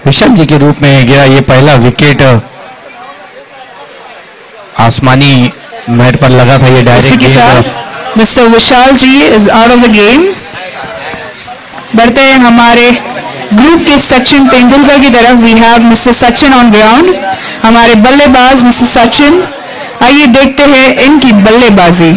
विशाल जी के रूप में गिरा ये पहला विकेट। आसमानी मैट पर लगा था ये डायरेक्ट गेंद। Mister Vishal ji is out of the game. बढ़ते हैं हमारे ग्रुप के सचिन तेंदुलकर की तरफ। We have mister Sachin on ground, हमारे बल्लेबाज मिस्टर सचिन। आइए देखते हैं इनकी बल्लेबाजी।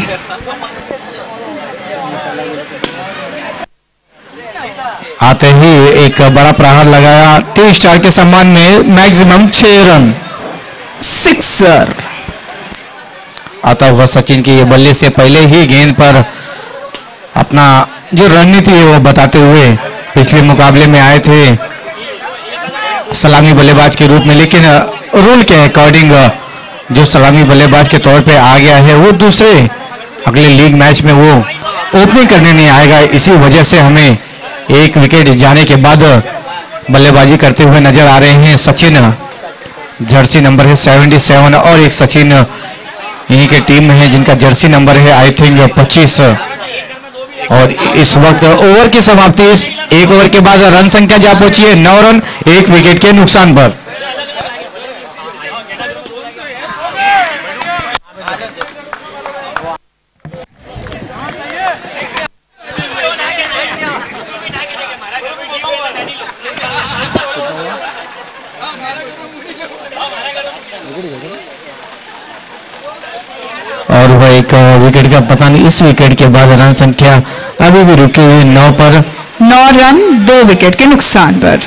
आते ही एक बड़ा प्रहार लगाया टी स्टार के सम्मान में, मैक्सिमम 6 रन, सिक्सर। आता हुआ सचिन की ये बल्ले से पहले ही गेंद पर अपना जो रणनीति है वो बताते हुए पिछले मुकाबले में आए थे सलामी बल्लेबाज के रूप में, लेकिन रूल के अकॉर्डिंग जो सलामी बल्लेबाज के तौर पे आ गया है वो दूसरे अगले लीग मैच में वो ओपनिंग करने नहीं आएगा। इसी वजह से हमें एक विकेट जाने के बाद बल्लेबाजी करते हुए नजर आ रहे हैं सचिन। जर्सी नंबर है 77 और एक सचिन इन्हीं के टीम में है जिनका जर्सी नंबर है आई थिंक 25। और इस वक्त ओवर की समाप्ति, एक ओवर के बाद रन संख्या जा पहुंची है 9 रन, 1 विकेट के नुकसान पर। और वह एक विकेट का पता नहीं, इस विकेट के बाद रन संख्या अभी भी रुकी हुई 9 पर। 9 रन 2 विकेट के नुकसान पर।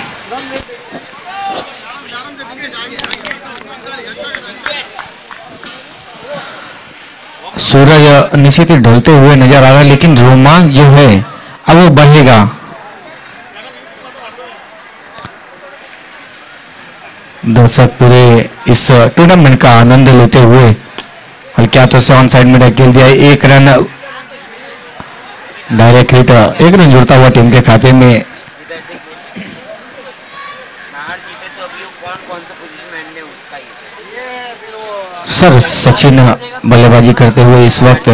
सूरज निश्चित ही ढलते हुए नजर आ रहा है, लेकिन रोमांच जो है अब वो बढ़ेगा। दर्शक पूरे इस टूर्नामेंट का आनंद लेते हुए हल्के हाथों से ऑन साइड में ढकेल दिया। 1 रन डायरेक्ट हिट, 1 रन जुड़ता हुआ टीम के खाते में। सर सचिन बल्लेबाजी करते हुए इस वक्त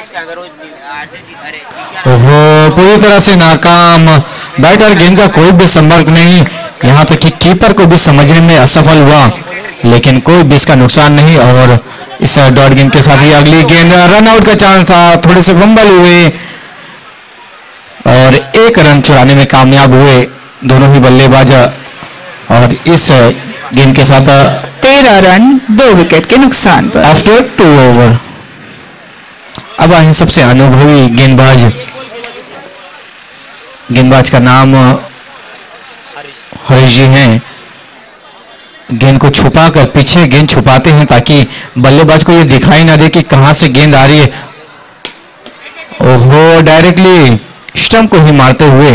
ओहो पूरी तरह से नाकाम। बैटर गेंद का कोई भी संपर्क नहीं, यहां तक कि कीपर को भी समझने में असफल हुआ, लेकिन कोई भी इसका नुकसान नहीं। और इस डॉट गेंद के साथ ही अगली गेंद, रन आउट का चांस था, थोड़े से फंबल हुए और 1 रन चुराने में कामयाब हुए दोनों ही बल्लेबाज। और इस गेंद के साथ 13 रन 2 विकेट के नुकसान पर आफ्टर 2 ओवर। अब आए सबसे अनुभवी गेंदबाज का नाम हरीश जी हैं। गेंद को छुपाकर पीछे गेंद छुपाते हैं ताकि बल्लेबाज को ये दिखाई ना दे कि कहां से गेंद आ रही है। ओहो डायरेक्टली स्टंप को ही मारते हुए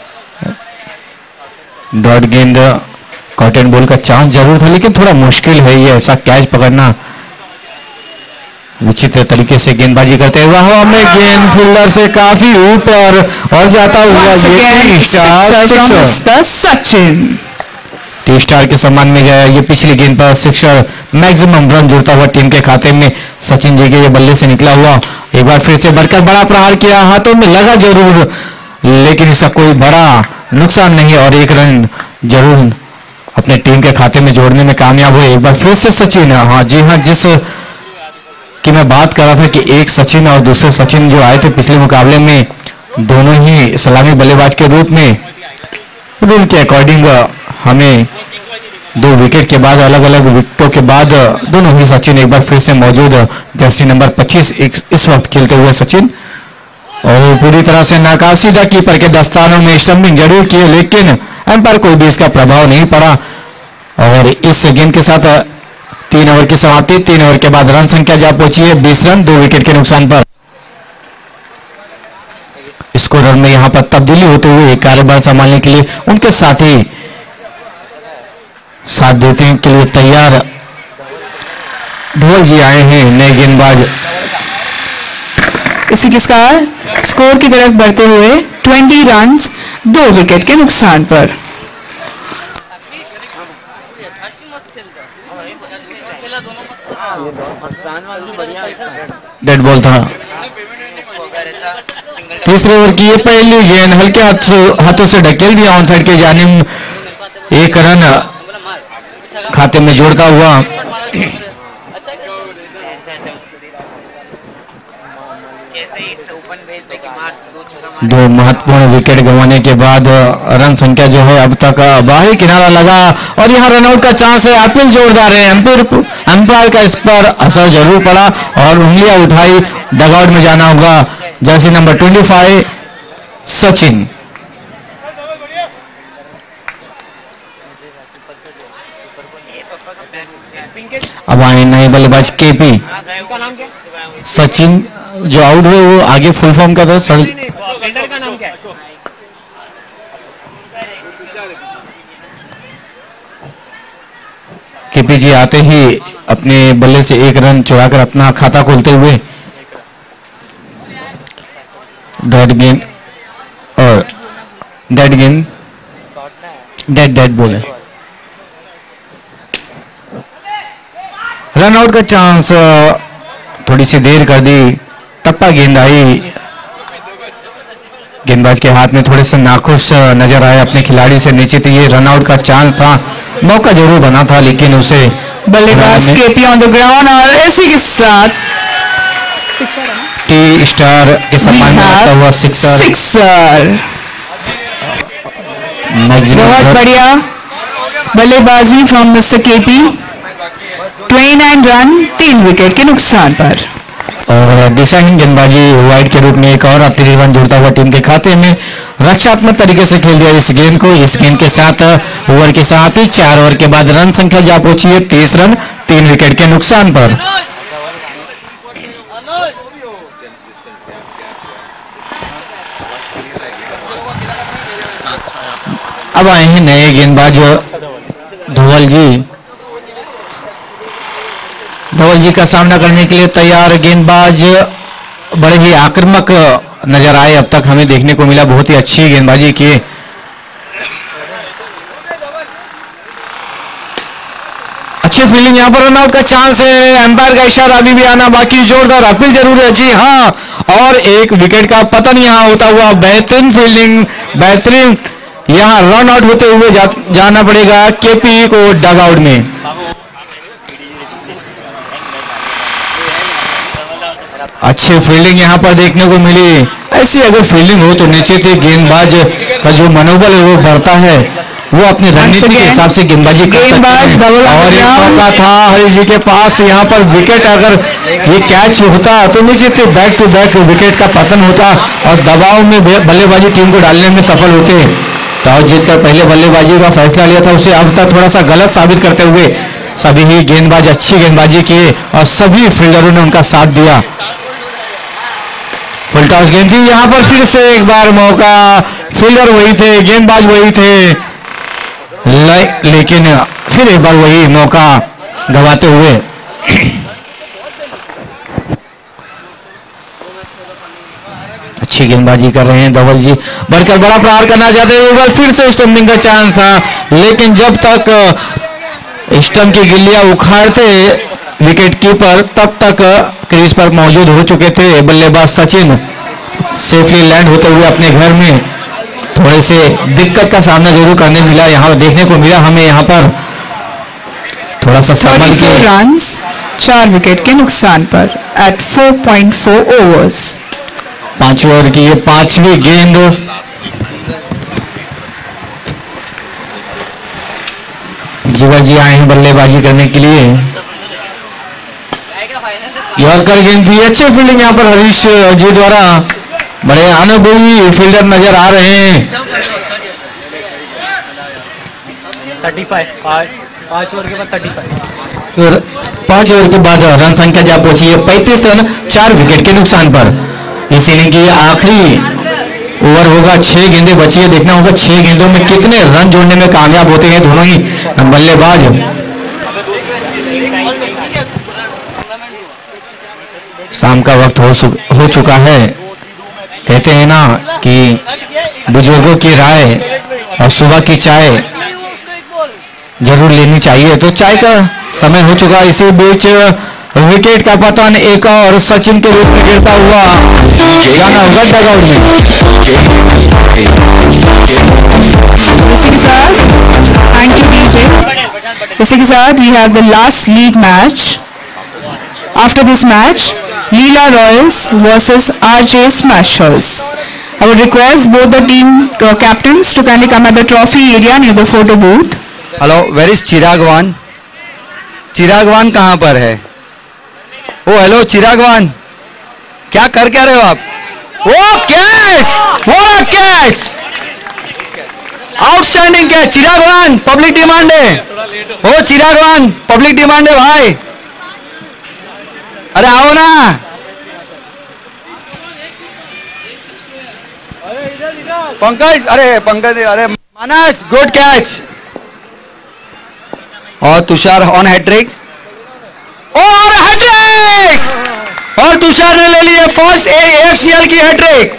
डॉट गेंद, कॉटन बॉल का चांस जरूर था, लेकिन थोड़ा मुश्किल है ये ऐसा कैच पकड़ना। विचित्र तरीके से गेंदबाजी करते हुए हवा में गेंद फील्डर से काफी ऊपर और जाता हुआ सचिन टी स्टार के सम्मान में गया। ये पिछली गेंद पर सिक्सर, मैक्सिमम रन जुड़ता हुआ टीम के खाते में सचिन जी के ये बल्ले से निकला हुआ। एक बार फिर से बढ़कर बड़ा प्रहार किया, हाथों में लगा जरूर, लेकिन इसका कोई बड़ा नुकसान नहीं और 1 रन जरूर अपने टीम के खाते में जोड़ने में कामयाब हुए। एक बार फिर से सचिन, हाँ जी हाँ, जिस कि मैं बात कर रहा था कि एक सचिन और दूसरे सचिन जो आए थे पिछले मुकाबले में, दोनों ही सलामी बल्लेबाज के रूप में, रूल के अकॉर्डिंग हमें 2 विकेट के बाद, अलग अलग विकेटों के बाद दोनों ही सचिन एक बार फिर से मौजूद। जर्सी नंबर 25 इस वक्त खेलते हुए सचिन, और पूरी तरह से नाकाम, सीधा कीपर के दस्तानों में स्टंपिंग जरूर किए, लेकिन एम्पायर कोई भी इसका प्रभाव नहीं पड़ा। और इस गेंद के साथ 3 ओवर की समाप्ति। 3 ओवर के बाद रन संख्या जा पहुंची है 20 रन 2 विकेट के नुकसान पर। स्कोरर में यहां पर तब्दीली होते हुए कार्यभार संभालने के लिए उनके साथी साथ देते के लिए तैयार धवल जी आए हैं, नए गेंदबाज। इसी के साथ स्कोर की तरफ बढ़ते हुए 20 रन 2 विकेट के नुकसान पर। डेड बॉल था। तीसरे ओवर की ये पहली गेंद हल्के हाथों से ढकेल दिया ऑन साइड के जानिब एक रन खाते में जोड़ता हुआ दो महत्वपूर्ण विकेट गंवाने के बाद रन संख्या जो है अब तक बाहरी किनारा लगा और यहाँ रनआउट का चांस है। अपील जोरदार है, अंपायर का इस पर असर जरूर पड़ा और उंगलियां उठाई। डगआउट में जाना होगा जर्सी नंबर 25 सचिन। अब आए नए बल्लेबाज केपी। सचिन जो आउट हुए वो आगे फुल फॉर्म का था सर। का नाम क्या है? केपी जी आते ही अपने बल्ले से एक रन चुराकर अपना खाता खोलते हुए डॉट गेंद और डेड गेंद डेड बोले रन आउट का चांस। थोड़ी सी देर कर दी, टप्पा गेंद आई, गेंदबाज के हाथ में थोड़े से नाखुश नजर आए अपने खिलाड़ी से। निश्चित ये रन आउट का चांस था, मौका जरूर बना था लेकिन उसे बल्लेबाज केपी ऑन द ग्राउंड और इसी के साथ टी स्टार के सम्मान में आता हुआ सिक्सर। बहुत बढ़िया बल्लेबाजी from mister KP. 29 run 3 wicket के नुकसान पर और दिशाहीन गेंदबाजी वाइड के रूप में एक और अतिरिक्त रन जोड़ता हुआ टीम के खाते में। रक्षात्मक तरीके से खेल दिया इस गेंद को। इस गेंद के साथ ओवर के साथ ही 4 ओवर के बाद रन संख्या जा पहुंची है 30 रन 3 विकेट के नुकसान पर। अब आए हैं नए गेंदबाज धवल जी का सामना करने के लिए तैयार। गेंदबाज बड़े ही आक्रामक नजर आए, अब तक हमें देखने को मिला बहुत ही अच्छी गेंदबाजी की। अच्छी फील्डिंग, यहाँ पर रनआउट का चांस है। एम्पायर का इशारा अभी भी आना बाकी, जोरदार अपील जरूर है जी हाँ। और एक विकेट का पतन यहाँ होता हुआ। बेहतरीन फील्डिंग, बेहतरीन यहाँ रन आउट होते हुए जाना पड़ेगा केपी को डगआउट में। अच्छी फील्डिंग यहाँ पर देखने को मिली। ऐसी अगर फील्डिंग हो तो निश्चित ही गेंदबाज का जो मनोबल है वो बढ़ता है, वो अपनी रणनीति के हिसाब से गेंदबाजी कर सकते हैं। और एक मौका था हरीश जी के पास, यहाँ पर विकेट अगर ये कैच होता तो निश्चित ही बैक टू बैक विकेट का पतन होता और दबाव में बल्लेबाजी टीम को डालने में सफल होते। टॉस जीतकर पहले बल्लेबाजी का फैसला लिया था, उसे अब तक थोड़ा सा गलत साबित करते हुए सभी ही गेंदबाज अच्छी गेंदबाजी किए और सभी फील्डरों ने उनका साथ दिया। फुल टॉस गेंद थी, यहाँ पर फिर से एक बार मौका। फील्डर वही थे, गेंदबाज वही थे, लेकिन फिर एक बार वही मौका गंवाते हुए। अच्छी गेंदबाजी कर रहे हैं धवल जी, बढ़कर बड़ा प्रहार करना चाहते हैं। एक बार फिर से स्टंपिंग का चांस था, लेकिन जब तक स्टंप की गिल्लियां उखाड़ते विकेट कीपर तब तक क्रीज पर मौजूद हो चुके थे बल्लेबाज सचिन। सेफली लैंड होते हुए अपने घर में थोड़े से दिक्कत का सामना जरूर करने मिला, यहाँ देखने को मिला हमें यहाँ पर थोड़ा सा संभल के। रन 4 विकेट के नुकसान पर एट 4.4 ओवर्स। 5 ओवर की ये 5वीं गेंद। जिगर जी आए हैं बल्लेबाजी करने के लिए। यॉर्कर गेंद थी, अच्छी फील्डिंग यहाँ पर हरीश जी द्वारा। बड़े अनुभवी फील्डर नजर आ रहे हैं। 35 5 ओवर के बाद 35। और 5 ओवर के बाद रन संख्या जा पहुंची है 35 रन 4 विकेट के नुकसान पर। इस इनिंग की आखिरी ओवर होगा, 6 गेंदें बची है। देखना होगा 6 गेंदों में कितने रन जोड़ने में कामयाब होते हैं दोनों ही बल्लेबाज। शाम का वक्त हो चुका है। कहते हैं ना कि बुजुर्गों की राय और सुबह की चाय जरूर लेनी चाहिए, तो चाय का समय हो चुका। इसी बीच विकेट का पतन एक और सचिन के रूप में गिरता हुआ जाना होगा डगआउट में। इसी के साथ इसी के साथ we have the last league match. After this match, Leela Royals versus RJ Smashers. I would request both the team captains to kindly come at the trophy area near the photo booth. Hello, where is Chiragwan? Chiragwan कहाँ पर है? ओ hello चिरागवान, क्या कर क्या रहे हो आप? Oh catch! What a catch! Outstanding catch! Chiragwan, public demand है। ओ चिरागवान, पब्लिक डिमांड है भाई। अरे आओ ना। पंकज, अरे पंकज, अरे मानस, गुड कैच। और तुषार ऑन हैट्रिक, और हैट्रिक, और तुषार ने ले ली फर्स्ट AFCL की हैट्रिक।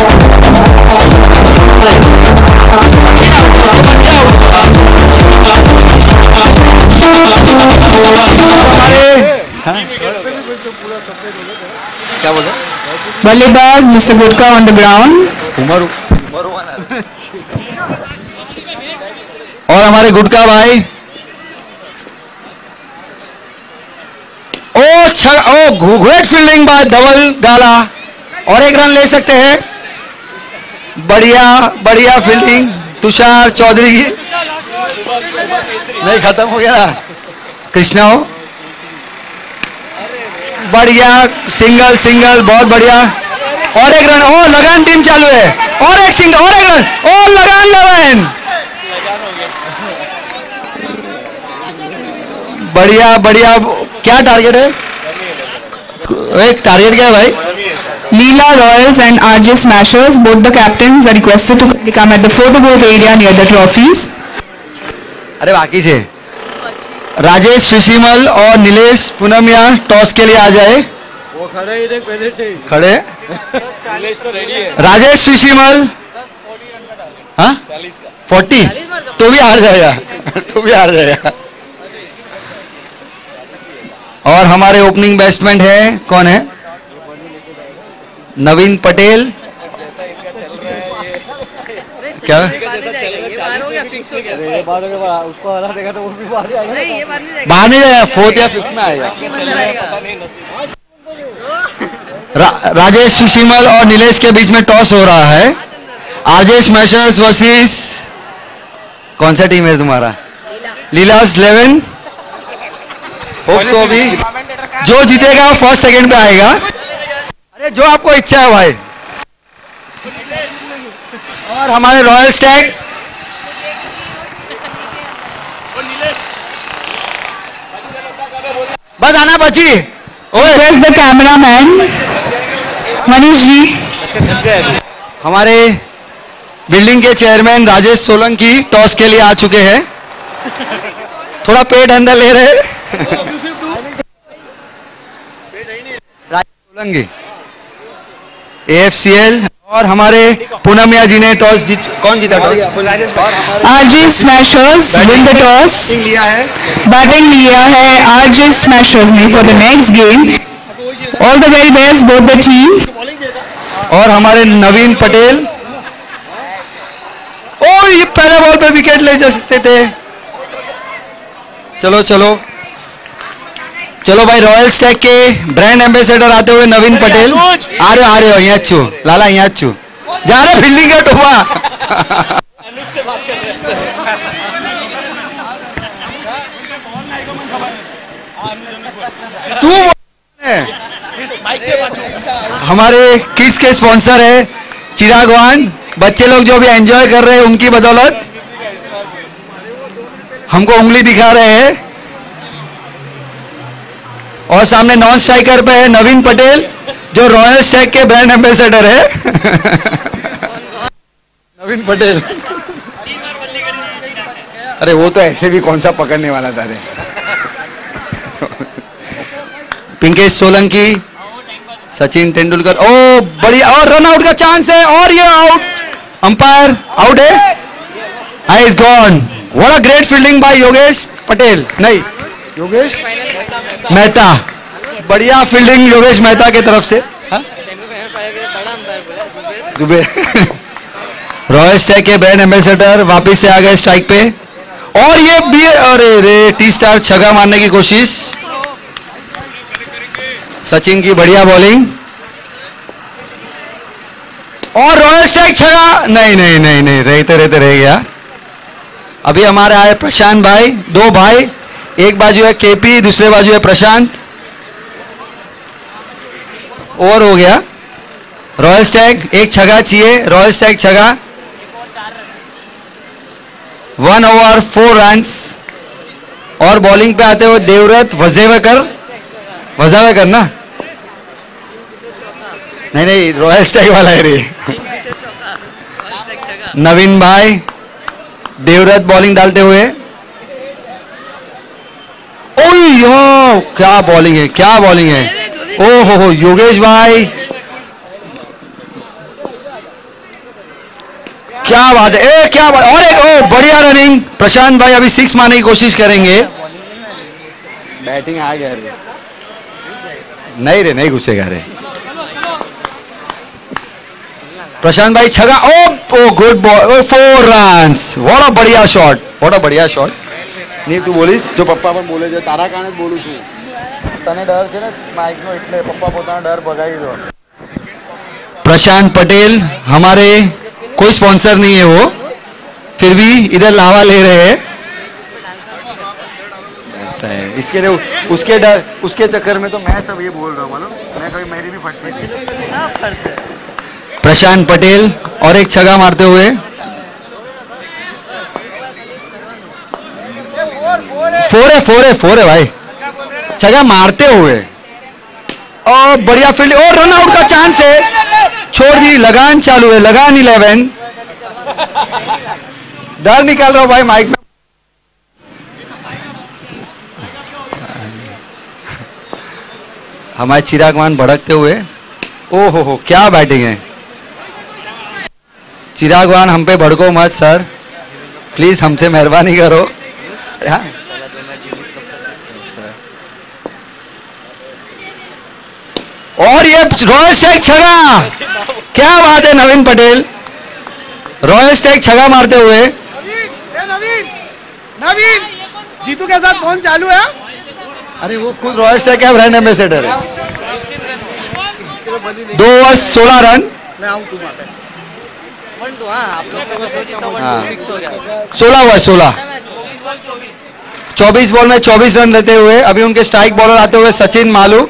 क्या बोल रहे? बल्लेबाज mister Gutka on the ground. और हमारे गुटका भाई, oh great fielding by Dhaval Gala, और एक रन ले सकते हैं। बढ़िया बढ़िया फील्डिंग तुषार चौधरी की। नहीं, खत्म हो गया कृष्णा हो। बढ़िया सिंगल सिंगल, बहुत बढ़िया। और एक रन, ओ लगान टीम चालू है। और एक सिंगल, और एक रन, ओ लगान 11। बढ़िया बढ़िया। क्या टारगेट है? एक टारगेट क्या है भाई? Leela Royals and RJ Smashers, both the captains are requested to come at the photo booth area near the trophies. अरे बाकी से राजेश सुशीमल और नीलेश पूनमिया टॉस के लिए आ जाए। वो खड़े ही देख, पहले से खड़े। नीलेश तो रेडी है। राजेश सुशीमल, हाँ 40 तो भी हार जाएगा, तो भी हार जाएगा। और हमारे ओपनिंग बैट्समैन है, कौन है? नवीन पटेल। क्या उसको हरा देगा तो वो भी बाहर आएगा। नहीं, ये बाहर नहीं जाएगा। बाहर नहीं जाएगा, 4th या 5th में आएगा। राजेश सुशीमल और नीलेश के बीच में टॉस हो रहा है। आरजे स्मैशर्स वर्सेस, कौन सा टीम है तुम्हारा? लीलास 11। होप सो भी जो जीतेगा वो फर्स्ट सेकंड पे आएगा। अरे जो आपको इच्छा है भाई। और हमारे रॉयल स्टैग बस आना बची। Where's the cameraman? Manish ji. हमारे बिल्डिंग के चेयरमैन राजेश सोलंकी टॉस के लिए आ चुके हैं। थोड़ा पेट अंदर ले रहे हैं। राजेश सोलंकी AFCL। और हमारे पूनमिया जी ने टॉस जीत, कौन जीता toss? RJ Smashers win the toss. लिया है। बैटिंग लिया है RJ Smashers ने for the next game. All the very best both the team. और हमारे नवीन पटेल, ओ ये पहले बॉल पे विकेट ले जा सकते थे। चलो चलो चलो भाई, रॉयल स्टैग के ब्रांड एम्बेसडर आते हुए नवीन पटेल आ रहे हो। यहाँ छू लाला, यहाँ छू जा रहे फील्डिंग का टोपा। तू हमारे किड्स के स्पॉन्सर है चिरागवान। बच्चे लोग जो भी एंजॉय कर रहे हैं उनकी बदौलत हमको उंगली दिखा रहे हैं। और सामने नॉन स्ट्राइकर पे है नवीन पटेल, जो रॉयल स्टैग के ब्रांड एम्बेसडर है। नवीन पटेल, अरे वो तो ऐसे भी कौन सा पकड़ने वाला था रे। पिंकेश सोलंकी, सचिन तेंदुलकर, ओ बढ़िया। और रन आउट का चांस है, और ये आउट, अंपायर आउट है। I is gone. What a great fielding by Yogesh Patel, नहीं योगेश मेहता। बढ़िया फील्डिंग योगेश मेहता की तरफ से। दुबे रॉयल स्टैग के ब्रांड एम्बेसडर वापिस से आ गए स्ट्राइक पे। और ये भी, अरे रे, टी स्टार छक्का मारने की कोशिश, सचिन की बढ़िया बॉलिंग, और रॉयल स्ट्राइक छक्का, नहीं नहीं नहीं नहीं, रहते रहते रह गया। अभी हमारे आए प्रशांत भाई, दो भाई, एक बाजू है केपी, दूसरे बाजू है प्रशांत। ओवर हो गया, रॉयल स्टैग, एक छक्का चाहिए, रॉयल स्टैग छक्का, 1 ओवर 4 रन्स। और बॉलिंग पे आते हुए देवव्रत वजावेकर ना, नहीं नहीं, रॉयल स्टैग वाला है रे। नवीन भाई, देवव्रत बॉलिंग डालते हुए, ओह क्या बॉलिंग है, क्या बॉलिंग है, ओह हो योगेश भाई, क्या बात है, ए क्या बात, और एक, ओ बढ़िया रनिंग, प्रशांत भाई अभी 6 मारने की कोशिश करेंगे। बैटिंग आ गया रे, नहीं रे, नहीं घुसेगा रे। प्रशांत भाई छक्का, oh good ball, 4 runs, what a बढ़िया शॉट, व्हाट अ बढ़िया शॉट। नहीं तू बोलीस, जो पप्पा पण बोले છે તારા કારણે જ બોલું છું, તને ડર છે ને માઇકનો, એટલે પપ્પા પોતાનો ડર ભગાવી દો। प्रशांत पटेल, हमारे कोई स्पॉन्सर नहीं है वो, फिर भी इधर लावा ले रहे हैं। इसके लिए उसके डर, उसके चक्कर में तो मैं सब ये बोल रहा हूँ, मालूम, मैं कभी मेरी भी फटती थी। प्रशांत पटेल और एक छक्का मारते हुए, 4 है भाई, छक्का मारते हुए, और बढ़िया फील्ड, और रन आउट का चांस है, छोड़ दी, लगान चालू है, लगान 11, डर निकाल रहा हूं भाई माइक में। हमारे चिरागवान भड़कते हुए, ओहो हो क्या बैटिंग है। चिरागवान हम पे भड़को मत सर, प्लीज हमसे मेहरबानी करो। हाँ। और ये रॉयल स्ट्राइक छक्का, क्या बात है नवीन पटेल, रॉयल स्ट्राइक छक्का मारते हुए। नवीन जीतू के साथ फोन चालू है। अरे वो खुद रॉयल स्ट्राइक का ब्रांड एम्बेसडर है। 2 ओवर 16 रन, मैं आऊं तुम आते 16 हुआ 16, 24 बॉल में 24 रन लेते हुए अभी उनके स्ट्राइक बॉलर आते हुए सचिन मालू।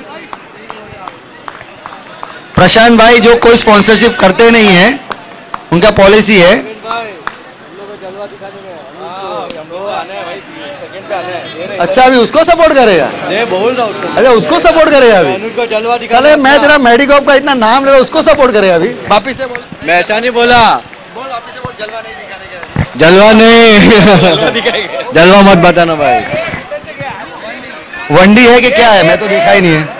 प्रशांत भाई जो कोई स्पॉन्सरशिप करते नहीं है, उनका पॉलिसी है। अच्छा अभी उसको सपोर्ट करेगा, बोल रहा हूँ। अच्छा उसको सपोर्ट करेगा अभी, उनको जलवा चले मैं तेरा मेडिकॉप का इतना नाम ले रहा, उसको सपोर्ट करेगा अभी। वापिस से बोल, मैं ऐसा नहीं बोला, बोल वापिस से बोल, जलवा नहीं दिखाने, जलवा नहीं जलवा मत बताना भाई। वनडी है कि क्या है, मैं तो देखा ही नहीं है।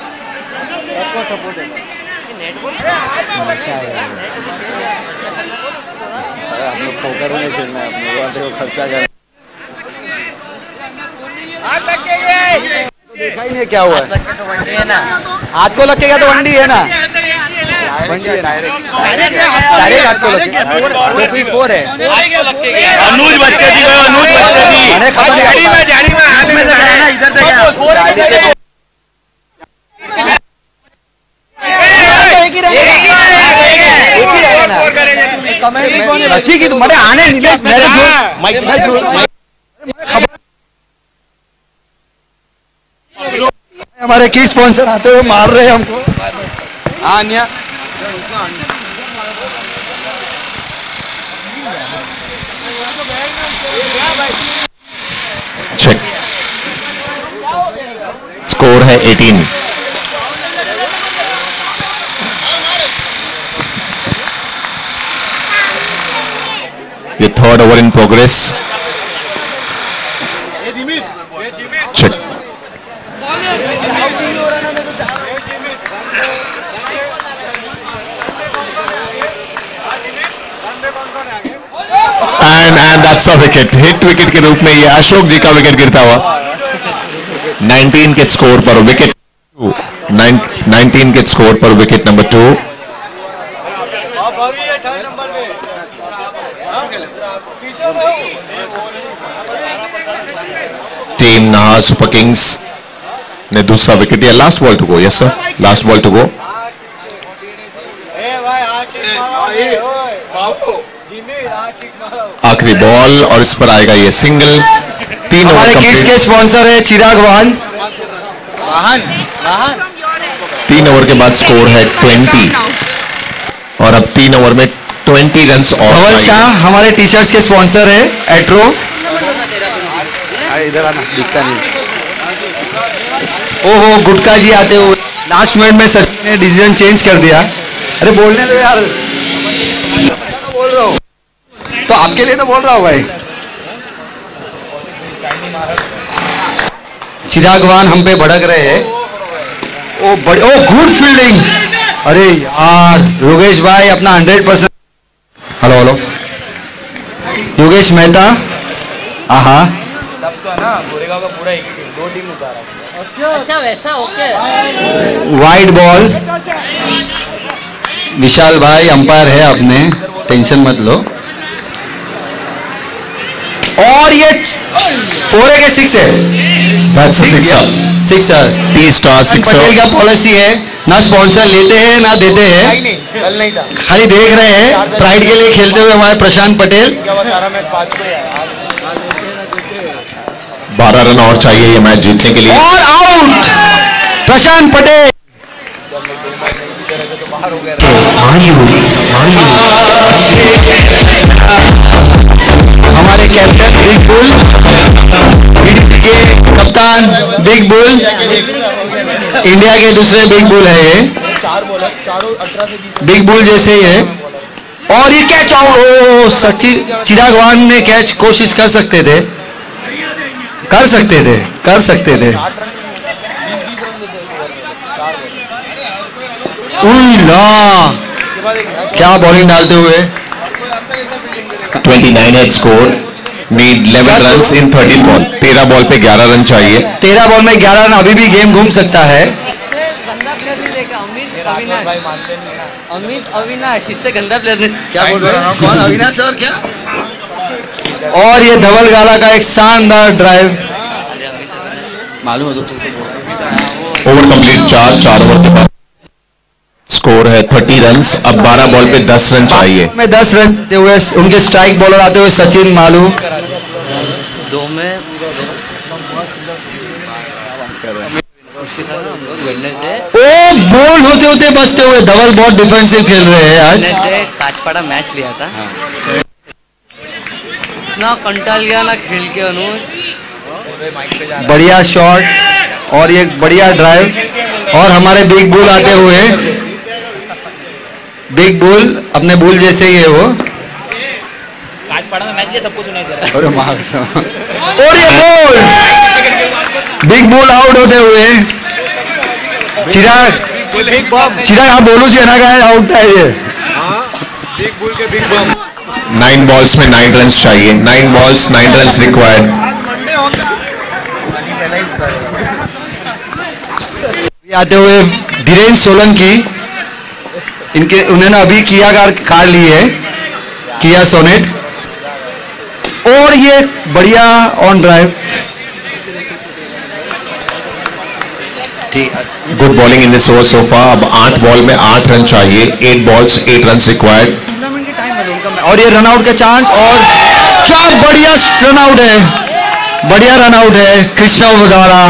खर्चा कर देखा ही नहीं क्या हुआ है, हाथ को लगेगा तो वनडी है ना, वनडी है डायरेक्ट हाथ को लगेगा, 4 है। अनुज बच्चे दी, अनुज बच्चे दी, जारी में हाथ में रखना ना, इधर से ठीक है तुम्हारे आने निलेश, मेरे जो हमारे की स्पॉन्सर आते हुए मार रहे हैं हमको। हाँ अन्या चेक, स्कोर है 18। ये third over in progress. Check, and that's a wicket, hit wicket के रूप में ये अशोक जी का विकेट गिरता हुआ। 19 के स्कोर पर विकेट 19 के स्कोर पर विकेट नंबर 2। थर्ड नंबर पे टीम नाहर सुपर किंग्स ने दूसरा विकेट लिया. Last ball to go. Yes sir, last ball to go. आखिरी बॉल और इस पर आएगा ये सिंगल. 3 ओवर हमारे किड्स के कंप्लीट. स्पॉन्सर है चिराग वाहन. 3 ओवर के बाद स्कोर है 20 और अब 3 ओवर में 20 रन्स और धवल चाहिए. शाह हमारे टी शर्ट्स के स्पॉन्सर है एट्रो. इधर आना, दिखता नहीं. ओहो गुटका जी आते हुए लास्ट मिनट में सचिन ने डिसीजन चेंज कर दिया. अरे बोलने दो यार, बोल रहा हूँ तो आपके लिए तो बोल रहा हूँ भाई. चिराग वाहन हम पे भड़क रहे हैं. Oh good fielding. अरे यार योगेश भाई अपना 100%. Hello hello Yogesh Mehta. आहा अच्छा वैसा ओके. Wide ball. विशाल भाई अंपायर है अपने, टेंशन मत लो. और ये 4 है कि 6 है? That's a sixer. Sixer. T-star sixer. Patel का पॉलिसी है ना स्पॉन्सर लेते हैं ना देते हैं, खाली देख रहे हैं. प्राइड के लिए खेलते हुए हमारे प्रशांत पटेल. 12 रन और चाहिए ये मैच जीतने के लिए. और आउट प्रशांत पटेल. हमारे कैप्टन बिग बुल, बीडीसी के कप्तान बिग बुल, इंडिया के दूसरे बिग बुल है ये. बिग बुल जैसे ही है. और ये कैच आउट. सचिन चिराग वाहन ने कैच कोशिश कर सकते थे. उइला क्या बॉलिंग डालते हुए. 29 है score. Need 11 runs in 13 ball. 13 ball पे 11 रन चाहिए. 13 बॉल में 11 रन. अभी भी गेम घूम सकता है. गंदा प्लेयर नहीं देखा. अमित अविनाश इससे गंदा प्लेयर नहीं. क्या बोल रहे हैं? कौन अविनाश और क्या? और ये धवल गाला का एक शानदार ड्राइव. मालूम है तो ओवर कंप्लीट. 4 ओवर के बाद स्कोर है 30 रन्स. अब 12 बॉल पे 10 रन चाहिए. में 10 रन देते हुए उनके स्ट्राइक बॉलर आते हुए सचिन मालू. 2 में ओ बोल्ड होते होते बचते हुए. धवल बहुत डिफेंसिव खेल रहे हैं आज. काचपाड़ा मैच लिया था ना. कंटाल गया ना खेल के अनुज. बढ़िया शॉट और ये बढ़िया ड्राइव. और हमारे बिग बुल आते हुए. बिग बुल अपने बुल जैसे ही है वो. काचपाड़ा में मैच लिया सबको सुनाई दे रहा है. और ये बॉल. बिग बुल आउट होते हुए. चिराग आप बोलो जी ना का आउट था ये. 9 बॉल्स में 9 रन चाहिए. 9 बॉल्स 9 रन रिक्वायर्ड. आते हुए धीरेन्द्र सोलंकी. उन्होंने अभी किया कार ली है, किया सोनेट. और ये बढ़िया on drive. Good bowling in this over so far. अब 8 बॉल में 8 रन चाहिए. 8 बॉल्स 8 रन रिक्वायर्ड. टूर्नामेंट के टाइम में उनका और ये रनआउट का चांस. और क्या बढ़िया रनआउट है. बढ़िया रनआउट है कृष्णा वगाड़ा.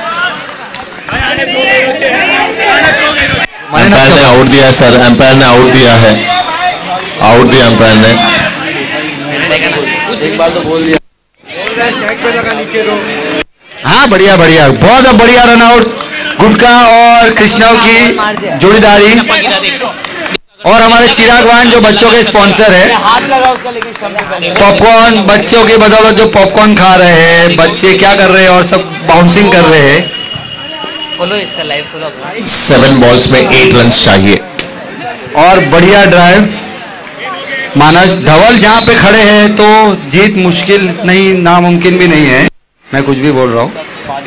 एम्पायर ने आउट दिया है सर. एम्पायर ने आउट दिया है. आउट दिया एम्पायर ने. एक बार तो बोल दिया. हाँ बढ़िया बढ़िया. बहुत बढ़िया रनआउट. गुटका और कृष्णा की जोड़ीदारी. और हमारे चिराग वाहन जो बच्चों के स्पॉन्सर है. पॉपकॉर्न बच्चों की बदौलत जो पॉपकॉर्न खा रहे हैं बच्चे, क्या कर रहे हैं और सब बाउंसिंग कर रहे हैं. खोलो इसका लाइव खोलो. 7 बॉल्स में 8 रन चाहिए. और बढ़िया ड्राइव. मानस धवल जहां पे खड़े हैं तो जीत मुश्किल नहीं, नामुमकिन भी नहीं है. मैं कुछ भी बोल रहा हूँ.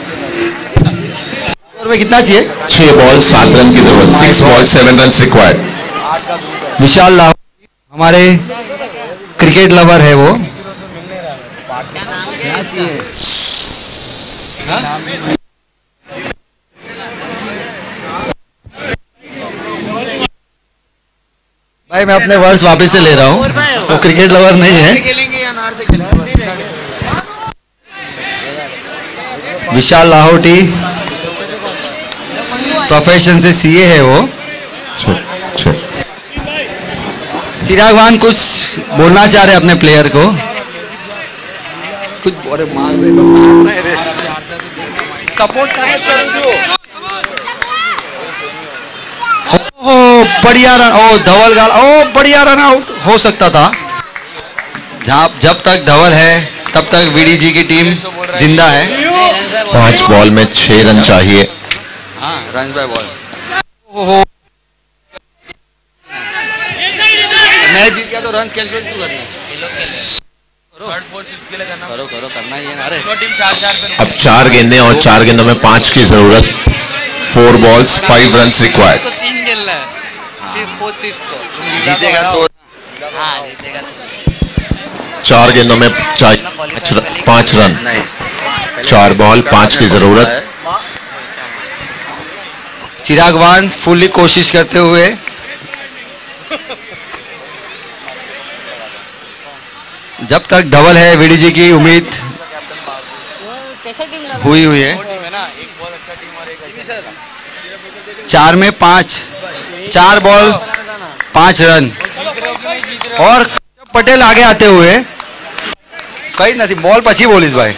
में कितना चाहिए? 6 बॉल 7 रन की जरूरत. 6 ball 7 run required. Vishal Lahori हमारे क्रिकेट लवर है वो। भाई मैं अपने वर्ड्स वापस से ले रहा हूँ, वो क्रिकेट लवर नहीं है। विशाल लाहौटी प्रोफेशन से सीए है वो। चिराग वान कुछ बोलना चाह रहे अपने प्लेयर को, कुछ अरे मार रहे सपोर्ट कर रहे। ओ बढ़िया रन, ओ धवल गाल, ओ बढ़िया रन आउट हो सकता था। जब तक धवल है तब तक वीडीजी की टीम जिंदा है। 5 बॉल में 6 रन चाहिए। हाँ रन बाय बॉल। मैच जीत गया तो रन कैलकुलेट क्यों करना है? करो करना ही है ना। अरे टीम 4-4 पे। अब 4 गेंदें और 4 गेंदों में 5 की जरूरत। 4 balls 5 runs required। 3 खेलना है, फिर 4th को जीतेगा तो। हाँ जीतेगा। 4 गेंदों में 5 रन। 4 बॉल 5 की जरूरत। चिराग वान फुल्ली कोशिश करते हुए। जब तक धवल है वीडीजी की उम्मीद हुई है। 4 में 5, 4 बॉल 5 रन। और पटेल आगे आते हुए कहीं नहीं, बॉल पची बोलिस भाई।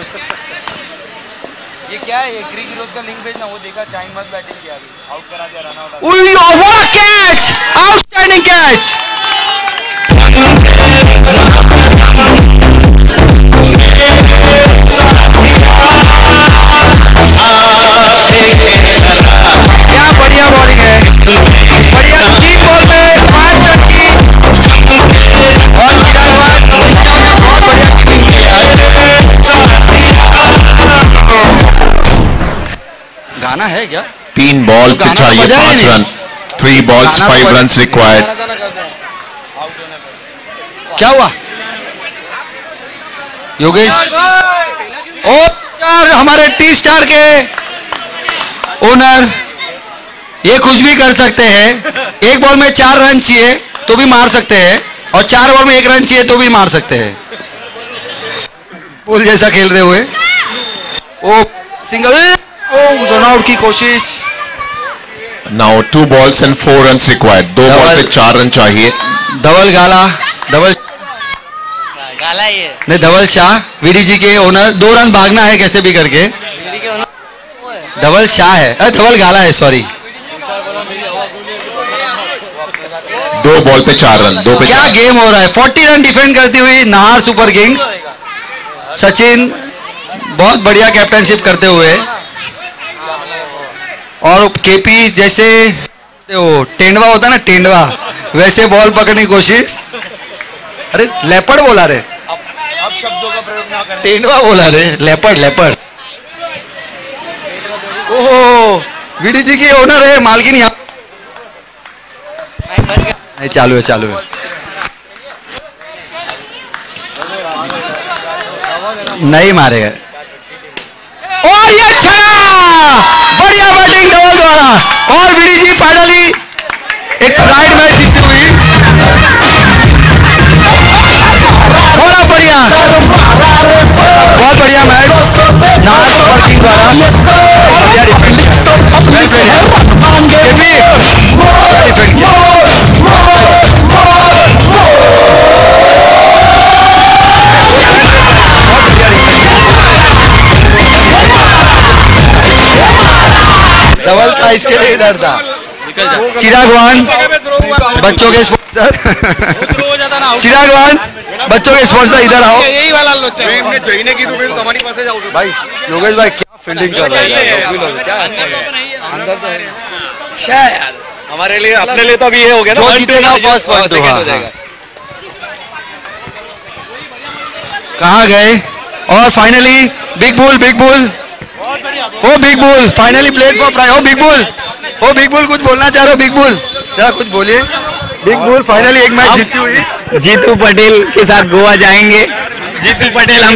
ये क्या है, ग्रीक विरोध का लिंक भेजना, वो देखा चाइन मत बैटिंग किया, आउट करा दिया, run out. What a catch, outstanding catch. क्या बढ़िया बॉलिंग है, बढ़िया। 3 बॉल में 5 रन की और चिराग वान बहुत बढ़िया कीपिंग की यार। गाना है क्या? 3 बॉल पे चाहिए 5 रन। 3 balls 5 runs required। क्या हुआ योगेश? और हमारे टी स्टार के ओनर ये कुछ भी कर सकते हैं। 1 बॉल में 4 रन चाहिए तो भी मार सकते हैं, और 4 बॉल में 1 रन चाहिए तो भी मार सकते हैं। बॉल जैसा खेल रहे हुए। Oh single, oh run out की कोशिश। Now 2 balls and 4 runs required। 2 ball पे 4 रन चाहिए। धवल गाला ये नहीं, धवल शाह वीडीजी के ओनर। 2 रन भागना है कैसे भी करके। धवल शाह है, धवल गाला है, सॉरी। 2 बॉल पे 4 रन। 2 पे क्या 4। गेम हो रहा है। 40 रन डिफेंड करती हुई नाहर सुपर किंग्स। सचिन बहुत बढ़िया कैप्टनशिप करते हुए, और केपी जैसे वो टेंडवा होता ना, टेंडवा वैसे बॉल पकड़ने की कोशिश। अरे लेपर्ड बोला रे, अब शब्दों का प्रयोग ना करें। टेंडवा बोला रे, लेपर्ड। ओहो वीडीजी की ओनर है, मालकिन यहाँ नहीं। चालू है। नहीं मारेगा। और ये अच्छा, बढ़िया बैटिंग धवल द्वारा, और वीडीजी फाइनली एक प्राइड मैच जीतती हुई। बहुत बढ़िया मैच नाहर सुपर किंग द्वारा। बढ़िया डिफेंड किया, वेल प्लेड है। डिफेंड किया। धवल था इसके लिए डर था। चिराग वान बच्चों के स्पॉन्सर, चिराग वान बच्चों के स्पॉन्सर इधर आओ। यही वाला लोग चाहिए जईने की तो हमारी पास जाओ भाई योगेश भाई क्या फील्डिंग कर रहे हैं। क्या अंदर तो है शायद हमारे लिए, अपने लिए तो अभी ये हो गया ना, जो जीतेगा फर्स्ट वन हो जाएगा। कहाँ गए? और finally Big Bull oh Big Bull finally played for prize. Oh Big Bull कुछ बोलना चाह रहे हो? बिग बुल जरा कुछ बोलिए। बिग बुल फाइनली एक मैच जीती हुई। जीतू पटेल के साथ गोवा जाएंगे। जीतू पटेल हम